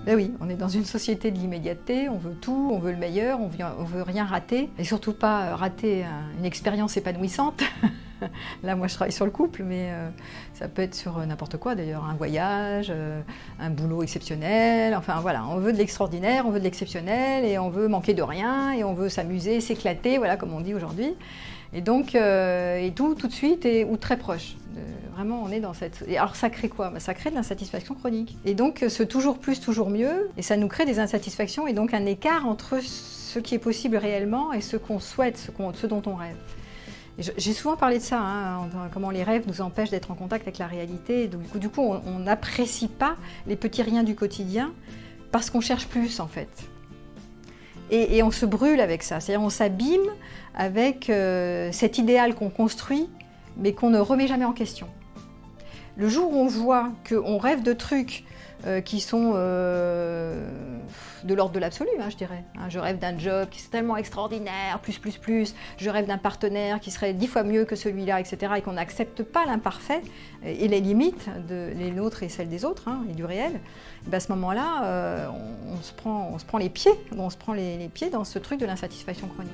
Ben oui, on est dans une société de l'immédiateté, on veut tout, on veut le meilleur, on veut rien rater, et surtout pas rater une expérience épanouissante. Là, moi, je travaille sur le couple, mais ça peut être sur n'importe quoi d'ailleurs, un voyage, un boulot exceptionnel, enfin voilà, on veut de l'extraordinaire, on veut de l'exceptionnel, et on veut manquer de rien, et on veut s'amuser, s'éclater, voilà, comme on dit aujourd'hui. Et donc, et tout de suite, ou très proche. Vraiment, on est dans cette... Et alors, ça crée quoi? Ça crée de l'insatisfaction chronique. Et donc, ce toujours plus, toujours mieux, et ça nous crée des insatisfactions, et donc un écart entre ce qui est possible réellement et ce qu'on souhaite, ce dont on rêve. J'ai souvent parlé de ça, hein, comment les rêves nous empêchent d'être en contact avec la réalité. Donc, du coup, on n'apprécie pas les petits riens du quotidien parce qu'on cherche plus, en fait. Et on se brûle avec ça, c'est-à-dire on s'abîme avec cet idéal qu'on construit, mais qu'on ne remet jamais en question. Le jour où on voit qu'on rêve de trucs qui sont de l'ordre de l'absolu, hein, je dirais. Je rêve d'un job qui est tellement extraordinaire, plus. Je rêve d'un partenaire qui serait 10 fois mieux que celui-là, etc. Et qu'on n'accepte pas l'imparfait et les limites, les nôtres et celles des autres, hein, et du réel. Et bien à ce moment-là, on se prend les pieds, les pieds dans ce truc de l'insatisfaction chronique.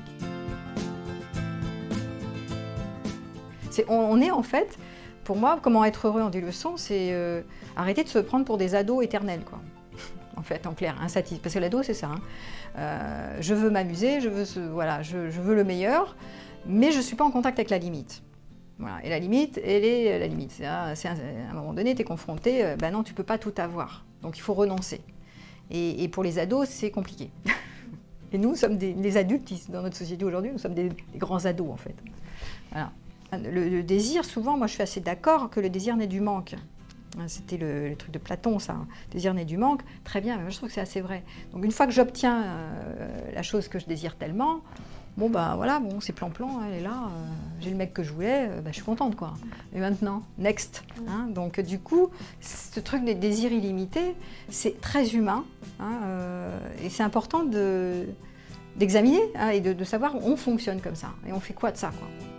On est en fait, pour moi, comment être heureux en 10 leçons, c'est arrêter de se prendre pour des ados éternels, quoi. En fait, en clair, insatisfait. Parce que l'ado, c'est ça. Hein. Je veux m'amuser, je veux le meilleur, mais je ne suis pas en contact avec la limite. Voilà. Et la limite, elle est la limite. À un moment donné, tu es confronté, ben non, tu ne peux pas tout avoir. Donc il faut renoncer. Et pour les ados, c'est compliqué. Et nous sommes les adultes dans notre société aujourd'hui, nous sommes des grands ados, en fait. Voilà. Le désir, souvent, moi je suis assez d'accord que le désir naît du manque. C'était le truc de Platon, ça. Le désir naît du manque. Très bien, mais moi je trouve que c'est assez vrai. Donc une fois que j'obtiens la chose que je désire tellement, bon bah voilà, bon, c'est plan-plan, elle est là, j'ai le mec que je voulais, je suis contente, quoi. Et maintenant, next. Hein, donc du coup, ce truc des désirs illimités, c'est très humain, hein, et c'est important d'examiner, hein, et de savoir où on fonctionne comme ça. Et on fait quoi de ça, quoi.